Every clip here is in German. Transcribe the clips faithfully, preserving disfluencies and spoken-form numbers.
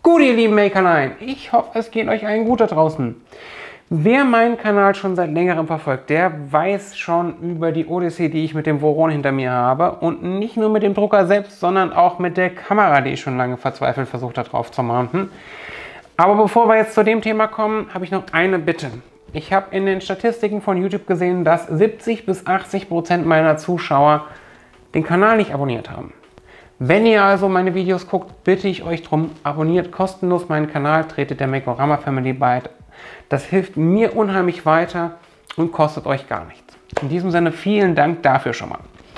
Gut, ihr lieben Makerlein, ich hoffe, es geht euch allen gut da draußen. Wer meinen Kanal schon seit längerem verfolgt, der weiß schon über die Odyssee, die ich mit dem Voron hinter mir habe. Und nicht nur mit dem Drucker selbst, sondern auch mit der Kamera, die ich schon lange verzweifelt versucht habe drauf zu mounten. Aber bevor wir jetzt zu dem Thema kommen, habe ich noch eine Bitte. Ich habe in den Statistiken von YouTube gesehen, dass siebzig bis achtzig Prozent meiner Zuschauer den Kanal nicht abonniert haben. Wenn ihr also meine Videos guckt, bitte ich euch darum, abonniert kostenlos meinen Kanal, tretet der Makorama Family bei. Das hilft mir unheimlich weiter und kostet euch gar nichts. In diesem Sinne vielen Dank dafür schon mal.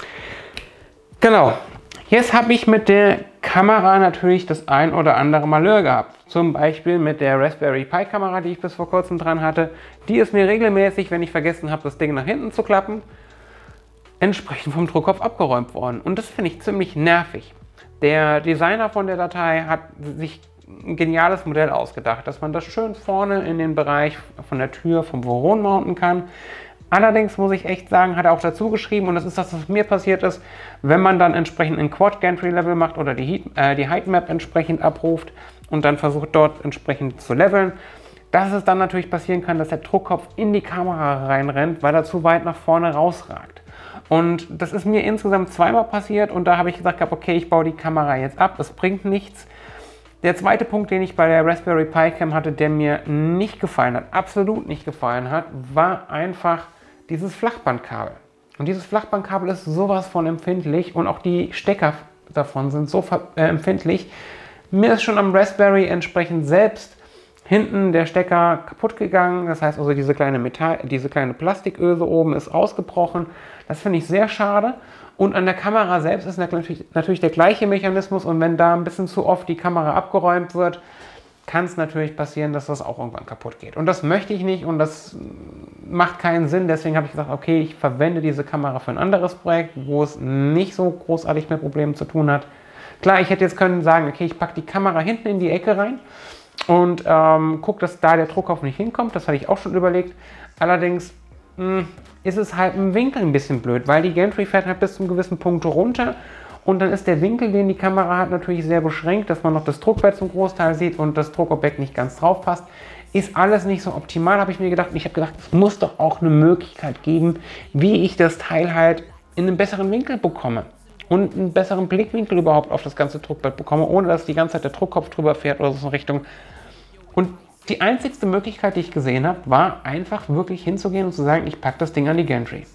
Genau, jetzt habe ich mit der Kamera natürlich das ein oder andere Malheur gehabt. Zum Beispiel mit der Raspberry Pi Kamera, die ich bis vor kurzem dran hatte. Die ist mir regelmäßig, wenn ich vergessen habe, das Ding nach hinten zu klappen, entsprechend vom Druckkopf abgeräumt worden. Und das finde ich ziemlich nervig. Der Designer von der Datei hat sich ein geniales Modell ausgedacht, dass man das schön vorne in den Bereich von der Tür vom Voron mounten kann. Allerdings muss ich echt sagen, hat er auch dazu geschrieben, und das ist das, was mir passiert ist, wenn man dann entsprechend ein Quad Gantry Level macht oder die, Heat, äh, die Height Map entsprechend abruft und dann versucht dort entsprechend zu leveln, dass es dann natürlich passieren kann, dass der Druckkopf in die Kamera reinrennt, weil er zu weit nach vorne rausragt. Und das ist mir insgesamt zweimal passiert und da habe ich gesagt, okay, ich baue die Kamera jetzt ab, es bringt nichts. Der zweite Punkt, den ich bei der Raspberry Pi Cam hatte, der mir nicht gefallen hat, absolut nicht gefallen hat, war einfach dieses Flachbandkabel. Und dieses Flachbandkabel ist sowas von empfindlich und auch die Stecker davon sind so äh, empfindlich. Mir ist schon am Raspberry entsprechend selbst hinten der Stecker kaputt gegangen. Das heißt also, diese kleine Metall, diese kleine Plastiköse oben ist ausgebrochen. Das finde ich sehr schade. Und an der Kamera selbst ist natürlich, natürlich der gleiche Mechanismus. Und wenn da ein bisschen zu oft die Kamera abgeräumt wird, kann es natürlich passieren, dass das auch irgendwann kaputt geht. Und das möchte ich nicht und das macht keinen Sinn. Deswegen habe ich gesagt, okay, ich verwende diese Kamera für ein anderes Projekt, wo es nicht so großartig mit Problemen zu tun hat. Klar, ich hätte jetzt können sagen, okay, ich packe die Kamera hinten in die Ecke rein und ähm, gucke, dass da der Druckkopf nicht hinkommt. Das hatte ich auch schon überlegt. Allerdings mh, ist es halt im Winkel ein bisschen blöd, weil die Gantry fährt halt bis zu einem gewissen Punkt runter. Und dann ist der Winkel, den die Kamera hat, natürlich sehr beschränkt, dass man noch das Druckbett zum Großteil sieht und das Druckobjekt nicht ganz drauf passt. Ist alles nicht so optimal, habe ich mir gedacht. Und ich habe gedacht, es muss doch auch eine Möglichkeit geben, wie ich das Teil halt in einen besseren Winkel bekomme. Und einen besseren Blickwinkel überhaupt auf das ganze Druckbett bekomme, ohne dass die ganze Zeit der Druckkopf drüber fährt oder so in Richtung. Und die einzigste Möglichkeit, die ich gesehen habe, war einfach wirklich hinzugehen und zu sagen, ich packe das Ding an die Gantry.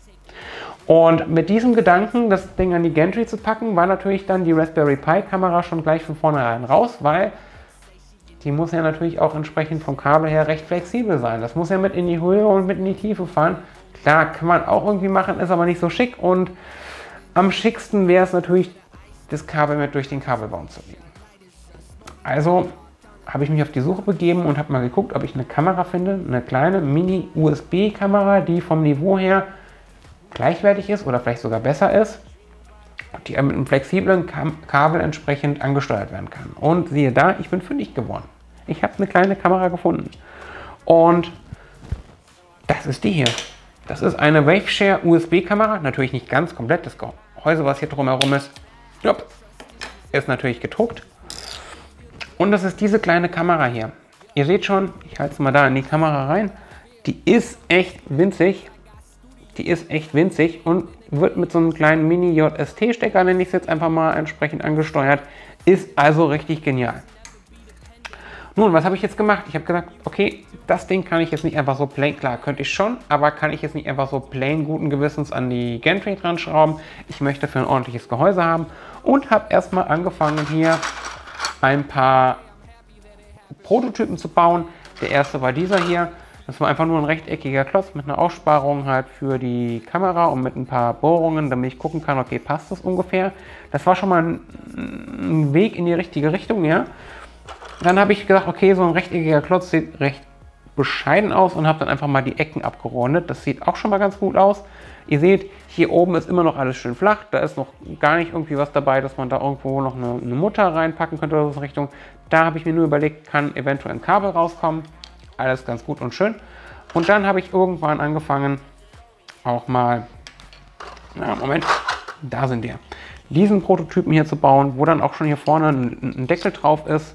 Und mit diesem Gedanken, das Ding an die Gantry zu packen, war natürlich dann die Raspberry Pi Kamera schon gleich von vornherein raus, weil die muss ja natürlich auch entsprechend vom Kabel her recht flexibel sein. Das muss ja mit in die Höhe und mit in die Tiefe fahren. Klar, kann man auch irgendwie machen, ist aber nicht so schick und am schicksten wäre es natürlich, das Kabel mit durch den Kabelbaum zu legen. Also habe ich mich auf die Suche begeben und habe mal geguckt, ob ich eine Kamera finde, eine kleine Mini-U S B-Kamera, die vom Niveau her gleichwertig ist oder vielleicht sogar besser ist, die mit einem flexiblen Kabel entsprechend angesteuert werden kann. Und siehe da, ich bin fündig geworden. Ich habe eine kleine Kamera gefunden. Und das ist die hier. Das ist eine Waveshare U S B-Kamera, natürlich nicht ganz komplett. Das Gehäuse, was hier drumherum ist, ist natürlich gedruckt. Und das ist diese kleine Kamera hier. Ihr seht schon, ich halte es mal da in die Kamera rein. Die ist echt winzig. Die ist echt winzig und wird mit so einem kleinen Mini-J S T-Stecker, nenne ich es jetzt einfach mal, entsprechend angesteuert. Ist also richtig genial. Nun, was habe ich jetzt gemacht? Ich habe gesagt, okay, das Ding kann ich jetzt nicht einfach so plain, klar, könnte ich schon, aber kann ich jetzt nicht einfach so plain guten Gewissens an die Gantry dran schrauben. Ich möchte für ein ordentliches Gehäuse haben und habe erstmal angefangen, hier ein paar Prototypen zu bauen. Der erste war dieser hier. Das war einfach nur ein rechteckiger Klotz mit einer Aussparung halt für die Kamera und mit ein paar Bohrungen, damit ich gucken kann, okay, passt das ungefähr. Das war schon mal ein, ein Weg in die richtige Richtung, ja. Dann habe ich gedacht, okay, so ein rechteckiger Klotz sieht recht bescheiden aus und habe dann einfach mal die Ecken abgerundet. Das sieht auch schon mal ganz gut aus. Ihr seht, hier oben ist immer noch alles schön flach. Da ist noch gar nicht irgendwie was dabei, dass man da irgendwo noch eine, eine Mutter reinpacken könnte oder so in Richtung. Da habe ich mir nur überlegt, kann eventuell ein Kabel rauskommen. Alles ganz gut und schön. Und dann habe ich irgendwann angefangen, auch mal, na Moment, da sind die, diesen Prototypen hier zu bauen, wo dann auch schon hier vorne ein, ein Deckel drauf ist.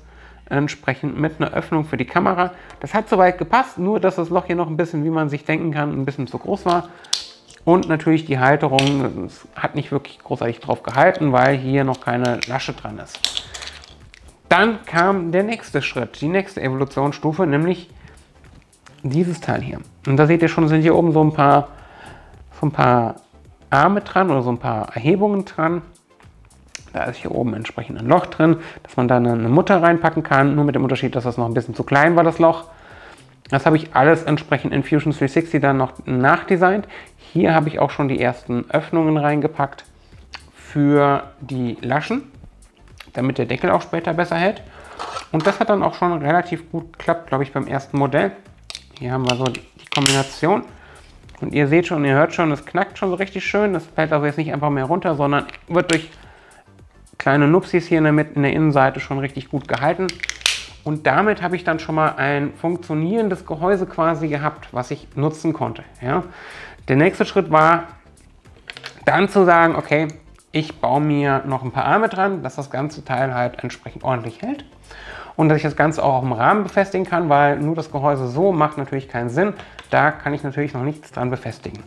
entsprechend mit einer Öffnung für die Kamera. Das hat soweit gepasst, nur dass das Loch hier noch ein bisschen, wie man sich denken kann, ein bisschen zu groß war. Und natürlich die Halterung, das hat nicht wirklich großartig drauf gehalten, weil hier noch keine Lasche dran ist. Dann kam der nächste Schritt, die nächste Evolutionsstufe, nämlich dieses Teil hier. Und da seht ihr schon, sind hier oben so ein paar, so ein paar Arme dran oder so ein paar Erhebungen dran. Da ist hier oben entsprechend ein Loch drin, dass man da eine Mutter reinpacken kann, nur mit dem Unterschied, dass das noch ein bisschen zu klein war, das Loch. Das habe ich alles entsprechend in Fusion dreihundertsechzig dann noch nachdesignt. Hier habe ich auch schon die ersten Öffnungen reingepackt für die Laschen, damit der Deckel auch später besser hält. Und das hat dann auch schon relativ gut geklappt, glaube ich, beim ersten Modell. Hier haben wir so die Kombination. Und ihr seht schon, ihr hört schon, es knackt schon so richtig schön. Das fällt also jetzt nicht einfach mehr runter, sondern wird durch kleine Nupsis hier in der, Mitte, in der Innenseite schon richtig gut gehalten. Und damit habe ich dann schon mal ein funktionierendes Gehäuse quasi gehabt, was ich nutzen konnte. Ja. Der nächste Schritt war dann zu sagen, okay, ich baue mir noch ein paar Arme dran, dass das ganze Teil halt entsprechend ordentlich hält. Und dass ich das Ganze auch auf dem Rahmen befestigen kann, weil nur das Gehäuse so macht natürlich keinen Sinn. Da kann ich natürlich noch nichts dran befestigen.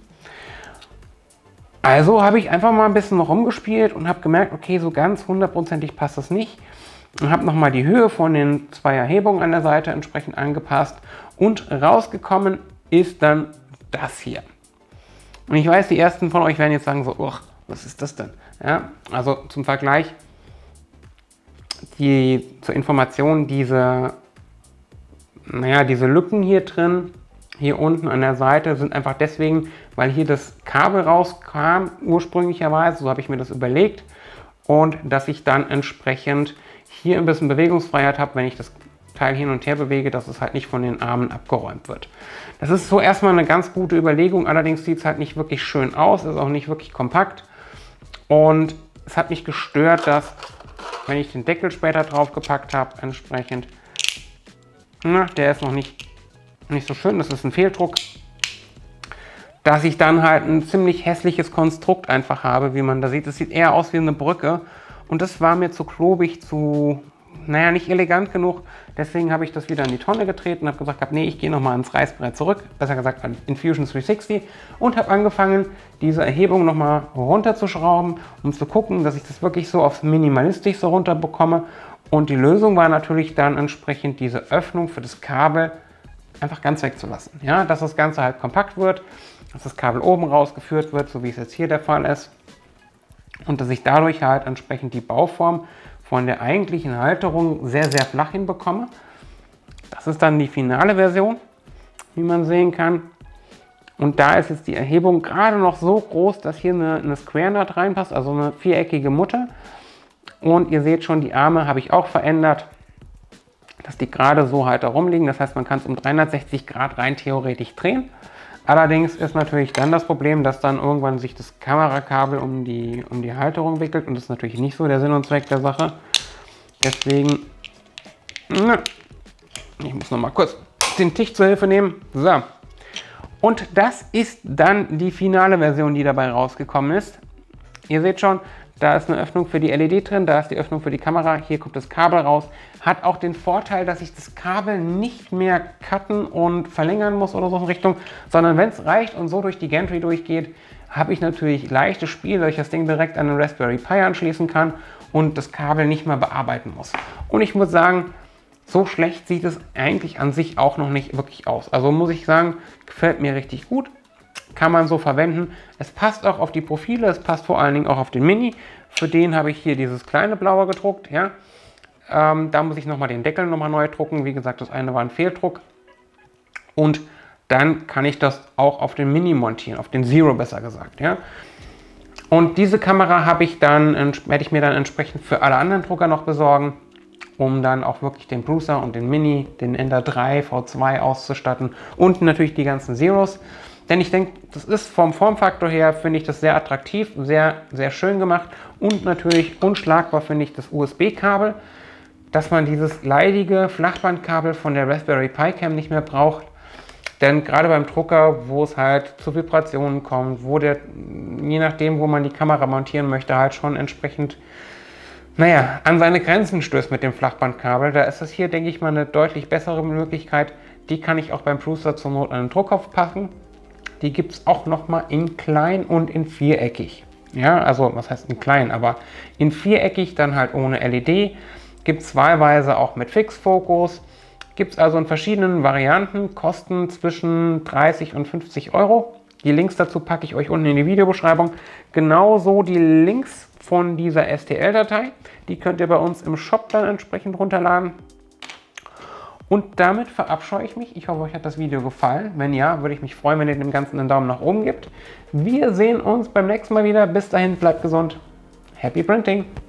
Also habe ich einfach mal ein bisschen noch rumgespielt und habe gemerkt, okay, so ganz hundertprozentig passt das nicht. Und habe nochmal die Höhe von den zwei Erhebungen an der Seite entsprechend angepasst. Und rausgekommen ist dann das hier. Und ich weiß, die ersten von euch werden jetzt sagen so, oh, was ist das denn? Ja, also zum Vergleich, die, zur Information, diese, naja, diese Lücken hier drin, hier unten an der Seite, sind einfach deswegen, weil hier das Kabel rauskam, ursprünglicherweise, so habe ich mir das überlegt. Und dass ich dann entsprechend hier ein bisschen Bewegungsfreiheit habe, wenn ich das Teil hin und her bewege, dass es halt nicht von den Armen abgeräumt wird. Das ist so erstmal eine ganz gute Überlegung, allerdings sieht es halt nicht wirklich schön aus, ist auch nicht wirklich kompakt. Und es hat mich gestört, dass, wenn ich den Deckel später drauf gepackt habe, entsprechend, na, der ist noch nicht, nicht so schön, das ist ein Fehldruck, dass ich dann halt ein ziemlich hässliches Konstrukt einfach habe, wie man da sieht. Es sieht eher aus wie eine Brücke und das war mir zu klobig, zu, naja, nicht elegant genug. Deswegen habe ich das wieder in die Tonne getreten und habe gesagt, nee, ich gehe nochmal ans Reißbrett zurück, besser gesagt in Fusion dreihundertsechzig, und habe angefangen, diese Erhebung nochmal runterzuschrauben, um zu gucken, dass ich das wirklich so aufs Minimalistischste runter bekomme. Und die Lösung war natürlich dann entsprechend diese Öffnung für das Kabel einfach ganz wegzulassen. Ja, dass das Ganze halt kompakt wird, dass das Kabel oben rausgeführt wird, so wie es jetzt hier der Fall ist. Und dass ich dadurch halt entsprechend die Bauform von der eigentlichen Halterung sehr, sehr flach hinbekomme. Das ist dann die finale Version, wie man sehen kann. Und da ist jetzt die Erhebung gerade noch so groß, dass hier eine, eine Square Nut reinpasst, also eine viereckige Mutter. Und ihr seht schon, die Arme habe ich auch verändert, dass die gerade so halt da rumliegen. Das heißt, man kann es um dreihundertsechzig Grad rein theoretisch drehen. Allerdings ist natürlich dann das Problem, dass dann irgendwann sich das Kamerakabel um die, um die Halterung wickelt. Und das ist natürlich nicht so der Sinn und Zweck der Sache. Deswegen, na, ich muss noch mal kurz den Tisch zur Hilfe nehmen. So. Und das ist dann die finale Version, die dabei rausgekommen ist. Ihr seht schon, da ist eine Öffnung für die L E D drin, da ist die Öffnung für die Kamera, hier kommt das Kabel raus. Hat auch den Vorteil, dass ich das Kabel nicht mehr cutten und verlängern muss oder so in Richtung, sondern wenn es reicht und so durch die Gantry durchgeht, habe ich natürlich leichtes Spiel, weil ich das Ding direkt an den Raspberry Pi anschließen kann und das Kabel nicht mehr bearbeiten muss. Und ich muss sagen, so schlecht sieht es eigentlich an sich auch noch nicht wirklich aus. Also muss ich sagen, gefällt mir richtig gut. Kann man so verwenden. Es passt auch auf die Profile, es passt vor allen Dingen auch auf den Mini. Für den habe ich hier dieses kleine blaue gedruckt. Ja. Ähm, da muss ich nochmal den Deckel nochmal neu drucken. Wie gesagt, das eine war ein Fehldruck. Und dann kann ich das auch auf den Mini montieren, auf den Zero besser gesagt. Ja. Und diese Kamera habe ich dann, werde ich mir dann entsprechend für alle anderen Drucker noch besorgen, um dann auch wirklich den Bruiser und den Mini, den Ender drei, V zwei auszustatten und natürlich die ganzen Zeros. Denn ich denke, das ist vom Formfaktor her, finde ich das sehr attraktiv, sehr, sehr schön gemacht und natürlich unschlagbar finde ich das U S B-Kabel, dass man dieses leidige Flachbandkabel von der Raspberry Pi Cam nicht mehr braucht. Denn gerade beim Drucker, wo es halt zu Vibrationen kommt, wo der, je nachdem, wo man die Kamera montieren möchte, halt schon entsprechend naja, an seine Grenzen stößt mit dem Flachbandkabel. Da ist das hier, denke ich mal, eine deutlich bessere Möglichkeit. Die kann ich auch beim Prusa zur Not an den Druckkopf packen. Die gibt es auch nochmal in klein und in viereckig. Ja, also was heißt in klein, aber in viereckig, dann halt ohne L E D. Gibt es wahlweise auch mit Fixfokus. Gibt es also in verschiedenen Varianten, kosten zwischen dreißig und fünfzig Euro. Die Links dazu packe ich euch unten in die Videobeschreibung. Genauso die Links von dieser S T L-Datei. Die könnt ihr bei uns im Shop dann entsprechend runterladen. Und damit verabscheue ich mich. Ich hoffe, euch hat das Video gefallen. Wenn ja, würde ich mich freuen, wenn ihr dem Ganzen einen Daumen nach oben gebt. Wir sehen uns beim nächsten Mal wieder. Bis dahin, bleibt gesund. Happy Printing!